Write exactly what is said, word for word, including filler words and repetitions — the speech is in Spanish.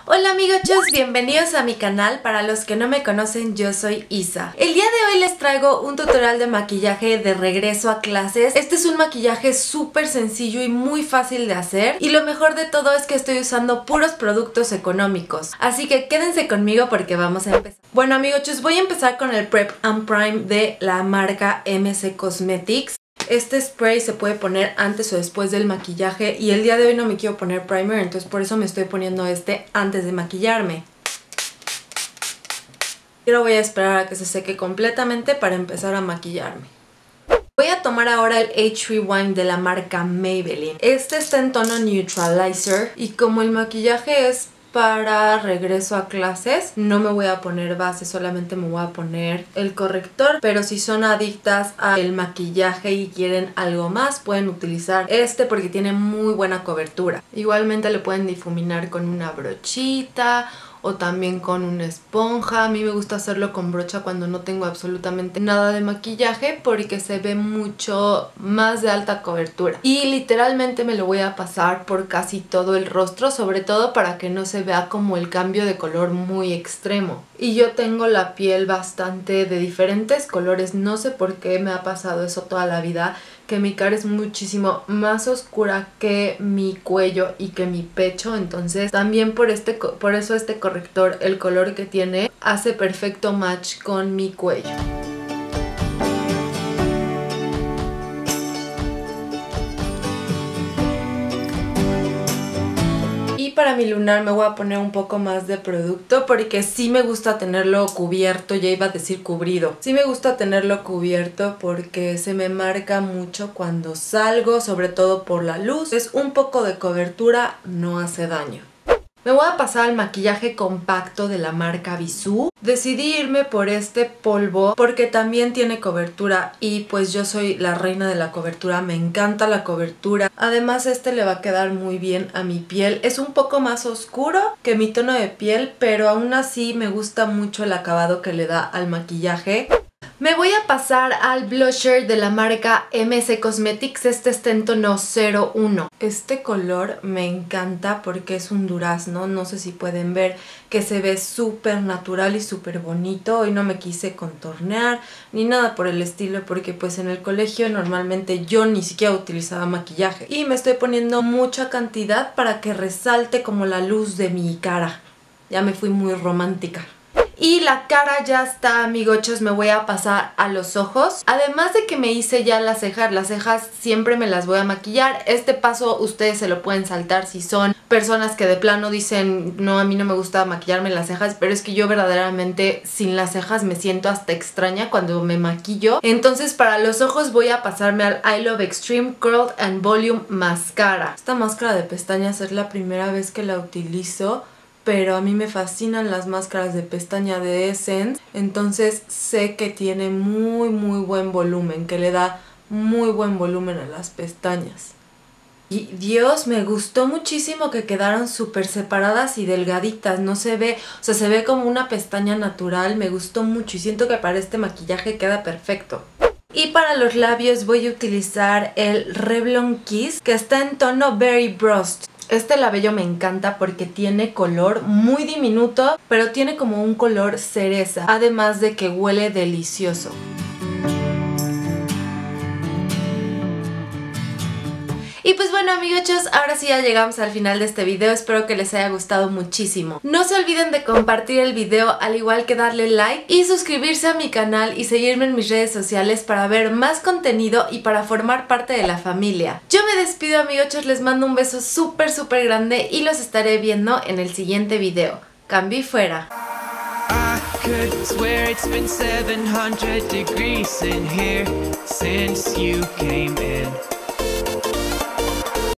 Hola amigochos, bienvenidos a mi canal. Para los que no me conocen, yo soy Isa. El día de hoy les traigo un tutorial de maquillaje de regreso a clases. Este es un maquillaje súper sencillo y muy fácil de hacer, y lo mejor de todo es que estoy usando puros productos económicos, así que quédense conmigo porque vamos a empezar. Bueno amigochos, voy a empezar con el Prep and Prime de la marca M C Cosmetics. Este spray se puede poner antes o después del maquillaje, y el día de hoy no me quiero poner primer, entonces por eso me estoy poniendo este antes de maquillarme. Y ahora voy a esperar a que se seque completamente para empezar a maquillarme. Voy a tomar ahora el Age Rewind de la marca Maybelline. Este está en tono Neutralizer, y como el maquillaje es para regreso a clases, no me voy a poner base, solamente me voy a poner el corrector. Pero si son adictas al maquillaje y quieren algo más, pueden utilizar este porque tiene muy buena cobertura. Igualmente le pueden difuminar con una brochita o también con una esponja. A mí me gusta hacerlo con brocha cuando no tengo absolutamente nada de maquillaje porque se ve mucho más de alta cobertura. Y literalmente me lo voy a pasar por casi todo el rostro, sobre todo para que no se vea como el cambio de color muy extremo. Y yo tengo la piel bastante de diferentes colores, no sé por qué me ha pasado eso toda la vida, que mi cara es muchísimo más oscura que mi cuello y que mi pecho. Entonces también por, este, por eso este corrector, el color que tiene, hace perfecto match con mi cuello. Para mi lunar me voy a poner un poco más de producto porque sí me gusta tenerlo cubierto, ya iba a decir cubrido. Sí me gusta tenerlo cubierto porque se me marca mucho cuando salgo, sobre todo por la luz. Es un poco de cobertura, no hace daño. Me voy a pasar al maquillaje compacto de la marca Bisú. Decidí irme por este polvo porque también tiene cobertura y pues yo soy la reina de la cobertura, me encanta la cobertura. Además este le va a quedar muy bien a mi piel. Es un poco más oscuro que mi tono de piel, pero aún así me gusta mucho el acabado que le da al maquillaje. Me voy a pasar al blusher de la marca M C Cosmetics. Este está en tono cero uno. Este color me encanta porque es un durazno. No sé si pueden ver que se ve súper natural y súper bonito. Hoy no me quise contornear ni nada por el estilo porque pues en el colegio normalmente yo ni siquiera utilizaba maquillaje. Y me estoy poniendo mucha cantidad para que resalte como la luz de mi cara. Ya me fui muy romántica. Y la cara ya está, amigochos. Me voy a pasar a los ojos. Además de que me hice ya las cejas, las cejas siempre me las voy a maquillar. Este paso ustedes se lo pueden saltar si son personas que de plano dicen no, a mí no me gusta maquillarme las cejas, pero es que yo verdaderamente sin las cejas me siento hasta extraña cuando me maquillo. Entonces para los ojos voy a pasarme al I Love Extreme Curl and Volume Mascara. Esta máscara de pestañas es la primera vez que la utilizo, pero a mí me fascinan las máscaras de pestaña de Essence, entonces sé que tiene muy muy buen volumen, que le da muy buen volumen a las pestañas. Y Dios, me gustó muchísimo que quedaron súper separadas y delgaditas, no se ve, o sea, se ve como una pestaña natural. Me gustó mucho y siento que para este maquillaje queda perfecto. Y para los labios voy a utilizar el Revlon Kiss, que está en tono Berry Brust. Este labello me encanta porque tiene color muy diminuto, pero tiene como un color cereza, además de que huele delicioso. Y pues bueno amigochos, ahora sí ya llegamos al final de este video. Espero que les haya gustado muchísimo. No se olviden de compartir el video, al igual que darle like y suscribirse a mi canal y seguirme en mis redes sociales para ver más contenido y para formar parte de la familia. Yo me despido amigochos, les mando un beso súper súper grande y los estaré viendo en el siguiente video. Cambio y fuera. Could swear it's been seven hundred degrees in here since you came in.